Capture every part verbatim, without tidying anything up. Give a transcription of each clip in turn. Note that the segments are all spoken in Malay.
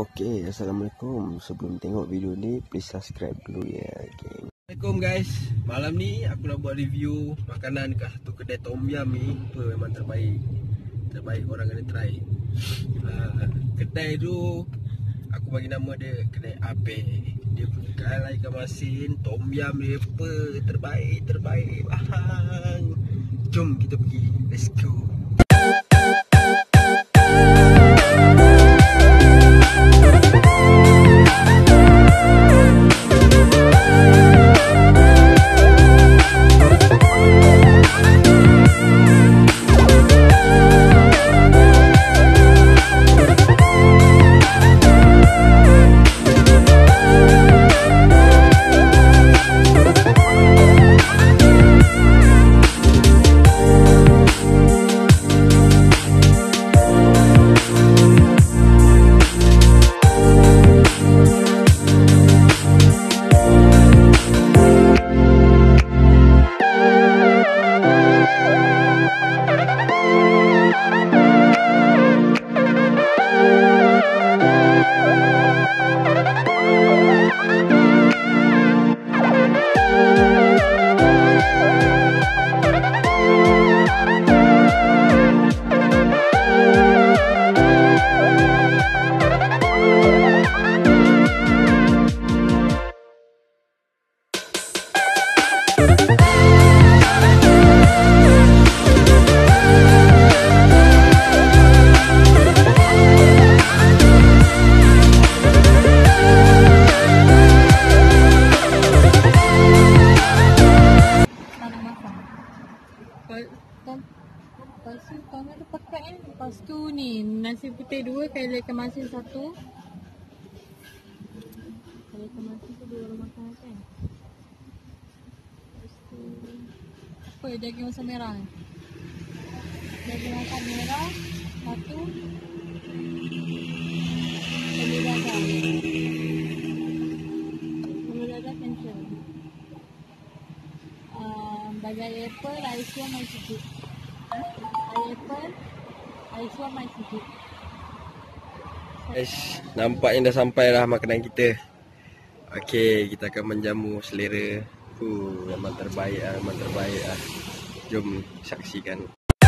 Okey, Assalamualaikum. Sebelum tengok video ni, please subscribe dulu ya, geng. Assalamualaikum guys. Malam ni aku nak buat review makanan dekat satu kedai tom yum ni. Apa memang terbaik. Terbaik, orang kena try. Uh, kedai tu aku bagi nama dia kedai Abe. Dia punya ikan masin, tom yum dia apa terbaik, terbaik bang. Jom kita pergi. Let's go. Lepas tu tangan tu pekat kan. Lepas tu ni nasi putih dua, kali ikan masin satu. Kali ikan masin tu dua orang makan kan. Lepas tu apa daging masam merah ni. Daging masam merah satu. Kali dadah. Kali dadah cancel. Uh, bagai apple, ais one mai sikit. Apple, ais one mai sikit. Guys, nampaknya dah sampai lah makanan kita. Okey, kita akan menjamu selera. Uh, memang terbaik lah, memang terbaik lah. Jom saksikan.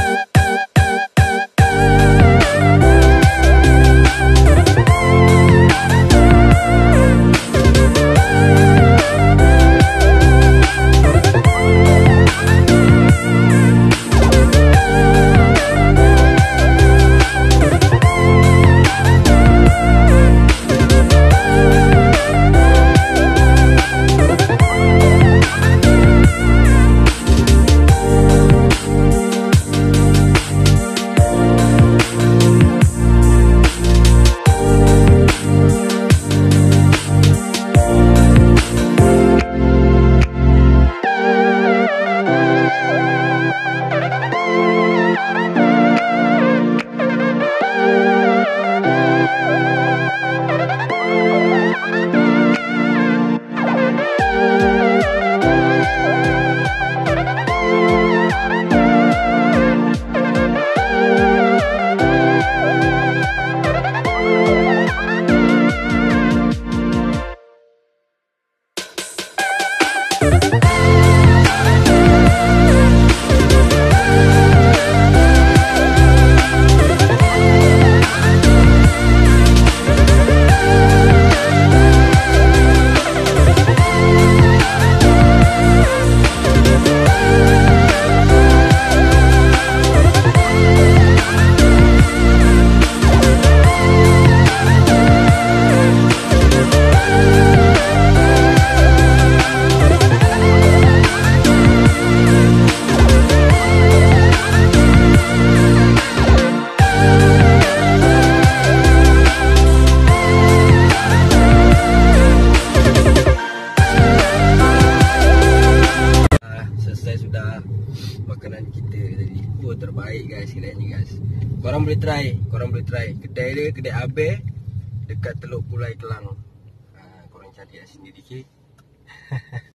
Makanan kita tadi. Oh, terbaik guys, kedai ni guys. Korang boleh try, korang boleh try. Kedai dia, kedai Abe dekat Teluk Kulai Kelang. Ha, korang cari kat sini dikit.